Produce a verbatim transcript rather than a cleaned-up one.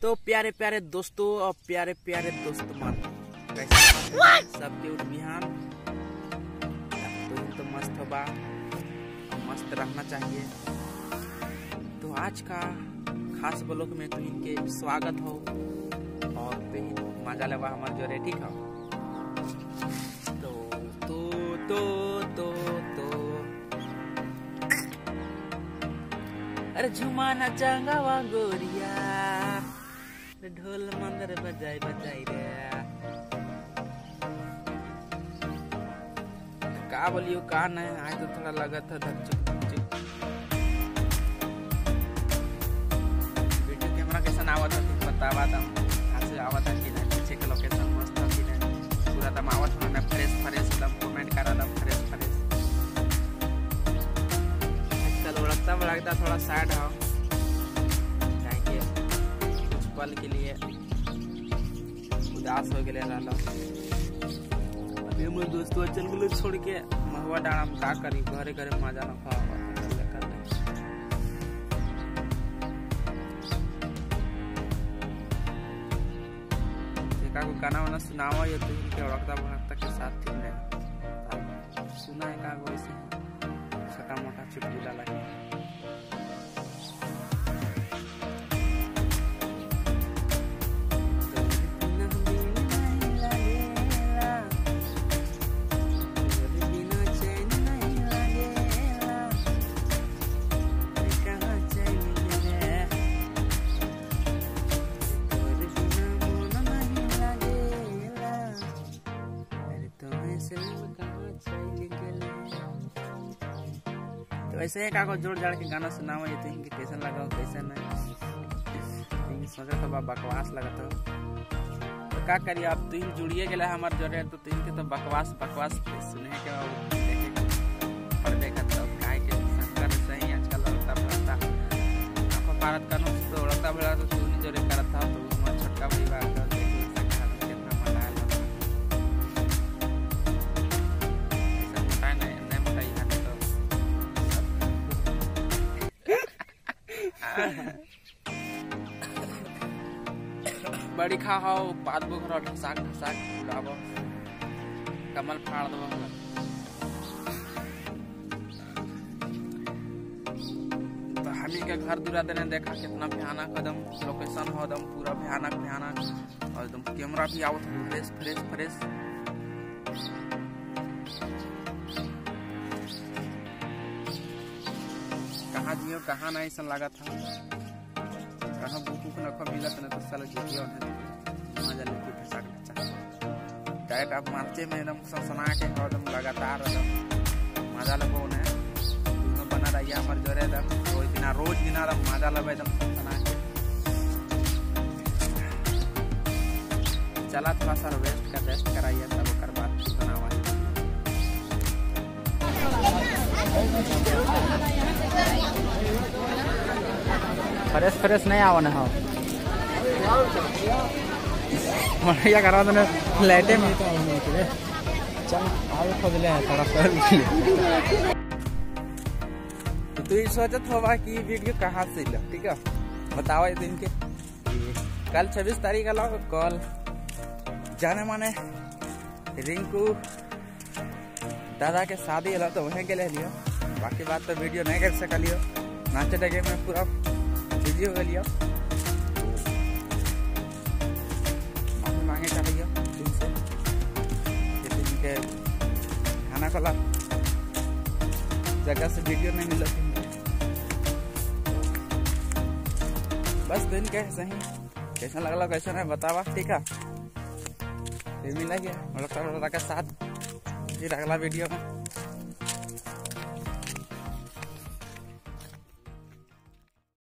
तो प्यारे प्यारे दोस्तों और प्यारे प्यारे दोस्त मान कैसे सबके उठ बिहान तो तो मस्त होगा, मस्त रहना चाहिए। तो आज का खास ब्लॉग में तो इनके स्वागत हो और मजा लेवा हमारे जो रेडी का तो तो तो तो तो अरे झुमाना चांगावा गोरिया ढोल मंदर बजाई बजाई रे का बोलियो का नहीं आज तो थोड़ा लगा था धक्चुक धक्चुक। वीडियो कैमरा कैसा आवत था बतावा था कहाँ से आवत था कि नहीं, पीछे के लोकेशन मस्त था कि नहीं, पूरा दम आवत था ना फ्रेश फ्रेश एकदम कमेंट करा था फ्रेश फ्रेश। आजकल उड़कता बड़कता थोड़ा सैड हो पल के लिए उदास हो गए रहला। अभी हम दोस्तों चल गए छोड़ के महुआ डाँड़ा में का करी घरे घरे मजा न खा को गाना वाना सुनावा ये तो इनके उड़कता भड़कता के साथ थी मैं सुना है का वैसे छोटा मोटा चुटकुला लगे। तो ऐसे एक आगो जोड़ जाड़ के गाना सुनाओ ये तो इनके कैसा लगा कैसा नहीं सोचा तो बकवास लगा तो, तो का करिए अब तो इन जुड़िए गए हमारे जोड़े तो इनके तो बकवास बकवास सुने के पढ़ने का तो काय के संकर सही आजकल उड़ता भड़कता आपका भारत का नुक्स तो उड़ता भड़ा तो तू नहीं जोड़े करता था तो हमारा छोटका परिवार का बड़ी खा हो पाद बुखरा ढसाक ढसाक उड़ाबो कमल फाड़ दो। तो हमी के घर दूरा देने देखा कितना भयानक एकदम लोकेशन हो एकदम पूरा भयानक भयानक और एकदम कैमरा भी आवत फ्रेश फ्रेश फ्रेश। कहाँ जियो कहाँ नहीं सन लगा था कहाँ बुक बुक नखो मिला तो साल जियो मजा लेके फंसा के डायरेक्ट आप मार्चे में एकदम सना के एकदम लगातार एकदम मजा लगो ने दोनों बना रही हमारे जोरे एकदम रोज दिन रोज दिन एकदम मजा लगे एकदम सना के चला थोड़ा सा वेस्ट का टेस्ट कराइए तब कर बात बनावा फ्रेश फ्रेश नहीं आवा ना हो मरिया करा तो लाइटे में चल आगे खोद ले थोड़ा सा तो तू सोचत होगा कि वीडियो कहाँ से लो ठीक है बताओ ये दिन के कल छब्बीस तारीख का लो कल जाने माने रिंकू दादा के शादी है तो वहीं के ले लियो बाकी बात तो वीडियो नहीं कर सका लियो नाचे डगे में पूरा बिजी हो गया माफी मांगे चाहिए तुमसे के खाना खोला जगह से वीडियो नहीं मिला बस दिन के सही कैसा लगला कैसा नहीं बतावा ठीक है फिर मिला गया के साथ फिर अगला वीडियो में।